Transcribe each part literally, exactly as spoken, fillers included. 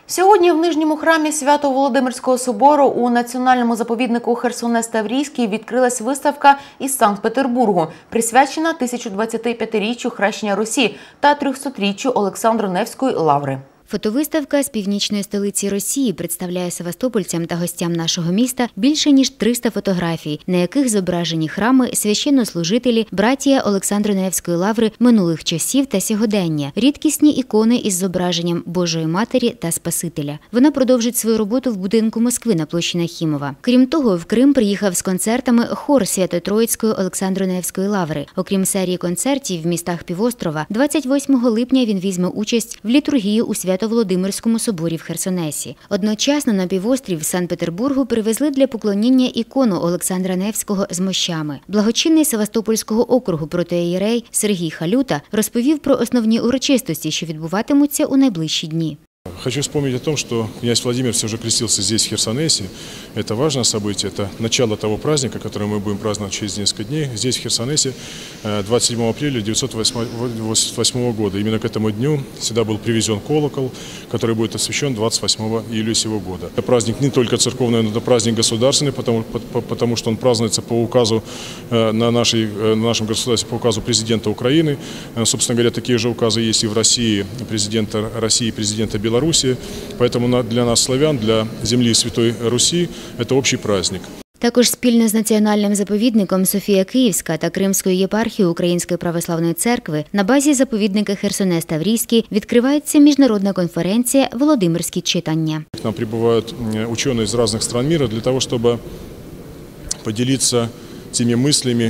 Сьогодні в Нижньому храмі Свято-Володимирського собору у національному заповіднику Херсонес-Таврійський відкрилась виставка із Санкт-Петербургу, присвячена тисяча двадцяти п'ятиріччю хрещення Русі та трьохсотріччю Олександро Невської лаври. Фотовиставка з північної столиці Росії представляє севастопольцям та гостям нашого міста більше ніж триста фотографій, на яких зображені храми, священнослужителі, братія Олександро Невської лаври минулих часів та сьогодення, рідкісні ікони із зображенням Божої Матері та Спасителя. Вона продовжить свою роботу в будинку Москви на площі Нахімова. Крім того, в Крим приїхав з концертами хор Свято-Троїцької Олександро Невської лаври. Окрім серії концертів в містах півострова, двадцять восьмого липня він візьме участь в літургії у Свято-Володимирському соборі в Херсонесі. Одночасно на півострів з Санкт-Петербургу привезли для поклоніння ікону Олександра Невського з мощами. Благочинний Севастопольського округу протоієрей Сергій Халюта розповів про основні урочистості, що відбуватимуться у найближчі дні. Хочу вспомнить о том, что князь Владимир все же крестился здесь, в Херсонесе. Это важное событие, это начало того праздника, который мы будем праздновать через несколько дней. Здесь, в Херсонесе, двадцать седьмого апреля тысяча девятьсот восемьдесят восьмого года. Именно к этому дню сюда был привезен колокол, который будет освящен двадцать восьмого июля сего года. Это праздник не только церковный, но это праздник государственный, потому, потому что он празднуется по указу на, нашей, на нашем государстве, по указу президента Украины. Собственно говоря, такие же указы есть и в России, президента России и президента Беларуси. Поэтому для нас, славян, для земли Святой Руси, это общий праздник. Також спільно з національним заповідником Софія Київська та Кримською єпархією Української православної церкви на базі заповідника Херсонес-Таврійський відкривається міжнародна конференція «Володимирські читання». К нам прибывают ученые из разных стран мира для того, чтобы поделиться теми мыслями,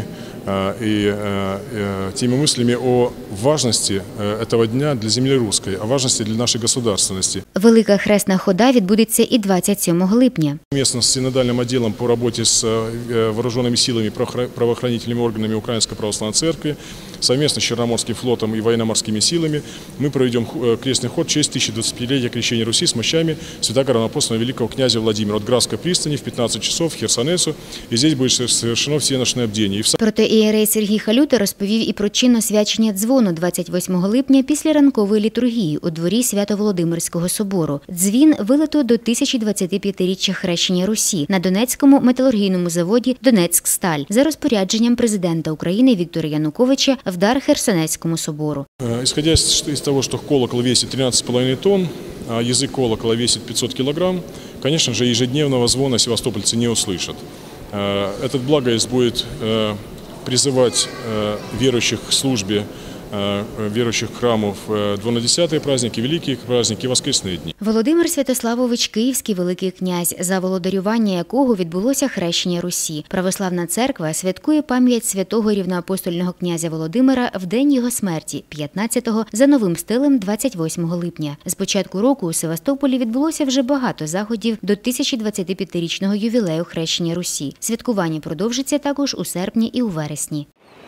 и теми мыслями о важности этого дня для земли русской, о важности для нашей государственности. Велика хресна хода відбудеться і двадцять сьомого липня. Совместно с синодальным отделом по работе с вооруженными силами и правоохранительными органами Украинской православной церкви, совместно с Черноморским флотом и военно-морскими силами мы проведем крестный ход в честь тысяча двадцатипятилетия крещения Руси с мощами свято-равноапостольного великого князя Владимира от Градской пристани в пятнадцать часов в Херсонесу. И здесь будет совершено всеночное бдение. Протоієрей Сергій Халюта розповів і про чин освячення дзвону двадцять восьмого липня після ранкової літургії у дворі Свято-Володимирського собору. Дзвін вилито до тисяча двадцятип'ятиріччя хрещення Русі на Донецькому металургійному заводі «Донецьксталь» за розпорядженням президента України Віктора Януковича в дар Херсонеському собору. Исходя из того, что колокол весит тринадцать с половиной тонн, а язык колокола весит пятьсот килограмм, конечно же, ежедневного звона севастопольцы не услышат. Этот благовест будет призывать верующих к службе, верующих храмов двунадесятые праздники, великие праздники, воскресные дни. Володимир Святославович Київський великий князь, за володарювання якого відбулося хрещення Русі. Православна церква святкує пам'ять святого рівноапостольного князя Володимира в день його смерті, п'ятнадцятого, за новим стилем двадцять восьмого липня. З початку року у Севастополі відбулося вже багато заходів до тисяча двадцятип'ятирічного ювілею хрещення Русі. Святкування продовжиться також у серпні і у вересні.